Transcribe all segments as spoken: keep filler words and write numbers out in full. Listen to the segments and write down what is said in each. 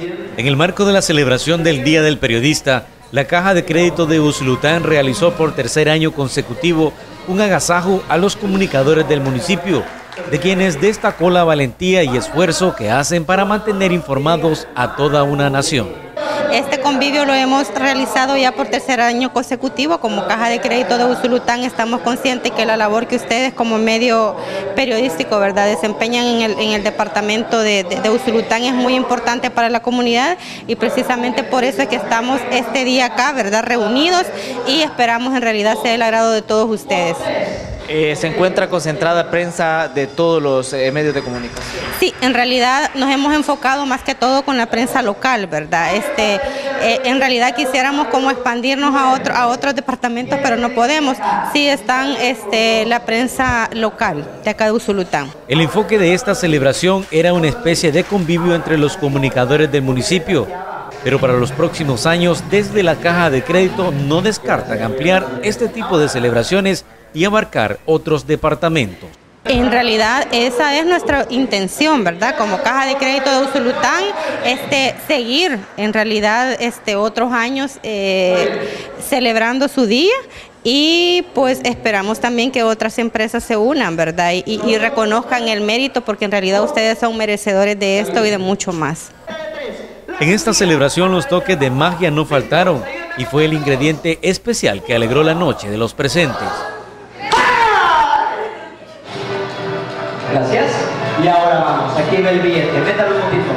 En el marco de la celebración del Día del Periodista, la Caja de Crédito de Usulután realizó por tercer año consecutivo un agasajo a los comunicadores del municipio, de quienes destacó la valentía y esfuerzo que hacen para mantener informados a toda una nación. Este convivio lo hemos realizado ya por tercer año consecutivo. Como Caja de Crédito de Usulután estamos conscientes que la labor que ustedes como medio periodístico, ¿verdad?, desempeñan en el, en el departamento de, de, de Usulután es muy importante para la comunidad, y precisamente por eso es que estamos este día acá, ¿verdad?, reunidos, y esperamos en realidad sea el agrado de todos ustedes. Eh, ¿Se encuentra concentrada prensa de todos los eh, medios de comunicación? Sí, en realidad nos hemos enfocado más que todo con la prensa local, ¿verdad? Este, eh, en realidad quisiéramos como expandirnos a, otro, a otros departamentos, pero no podemos. Sí están este, la prensa local de acá de Usulután. El enfoque de esta celebración era una especie de convivio entre los comunicadores del municipio, pero para los próximos años, desde la Caja de Crédito no descartan ampliar este tipo de celebraciones y abarcar otros departamentos. En realidad esa es nuestra intención, ¿verdad? Como Caja de Crédito de Usulután, este, seguir en realidad este, otros años eh, celebrando su día, y pues esperamos también que otras empresas se unan, ¿verdad? Y, y reconozcan el mérito, porque en realidad ustedes son merecedores de esto y de mucho más. En esta celebración los toques de magia no faltaron y fue el ingrediente especial que alegró la noche de los presentes. Gracias. Y ahora vamos, aquí va el billete. Métalo un poquito.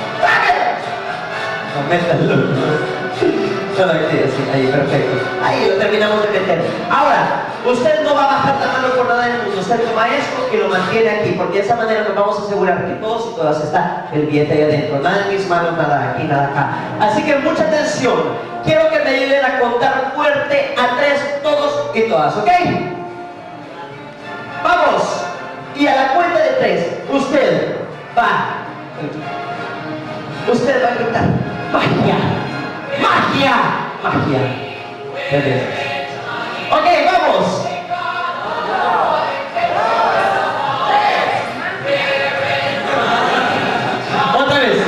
No, métalo. Solo aquí, así, ahí, perfecto. Ahí lo terminamos de meter. Ahora, usted no va a bajar la mano por nada del mundo. Usted toma esto y lo mantiene aquí, porque de esa manera nos vamos a asegurar que todos y todas está el billete ahí adentro. Nada en mis manos, nada aquí, nada acá. Así que mucha atención. Quiero que me ayuden a contar fuerte a tres, todos y todas, ¿ok? ¡Vamos! Y a la cuenta de tres, usted va, usted va a gritar, ¡magia! ¡Magia! ¡Magia! Ok, vamos. Otra vez.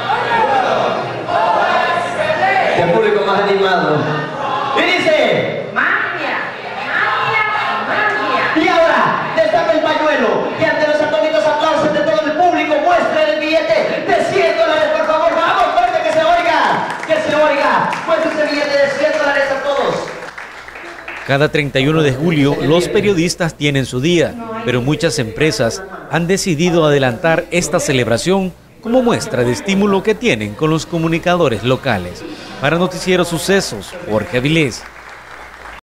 El público más animado. Y dice, ¡magia! ¡Magia! ¡Magia! Y ahora, destapa el pañuelo y ante los atónitos aplausos de todo el público muestre el billete de cien dólares, por favor. ¡Vamos, fuerte, que se oiga! ¡Que se oiga! Muestre ese billete de cien dólares a todos. Cada treinta y uno de julio los periodistas tienen su día, pero muchas empresas han decidido adelantar esta celebración como muestra de estímulo que tienen con los comunicadores locales. Para Noticiero Sucesos, Jorge Avilés.